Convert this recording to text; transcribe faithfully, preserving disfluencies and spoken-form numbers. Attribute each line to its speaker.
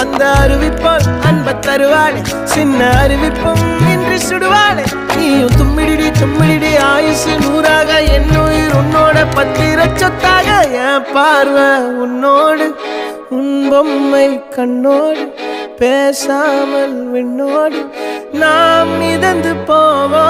Speaker 1: அந்த அருவிப்போல் அன்ப தருவாளே சின்ன அருவிப்பும் இன்றி சுடுவாளே நீயும் தும்மிடி தும்மிடி ஆயுசு நூறாக என்னுயிர் உன்னோட பத்திர சொத்தாக என் பார்வை உன்னோடு உன் பொம்மை கண்ணோடு பேசாமல் விண்ணோடு நாம் மிதந்து போவோம்